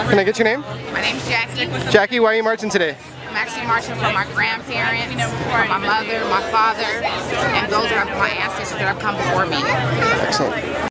Can I get your name? My name's Jackie. Jackie, why are you marching today? I'm actually marching for my grandparents, for my mother, my father, and those are my ancestors that have come before me. Excellent.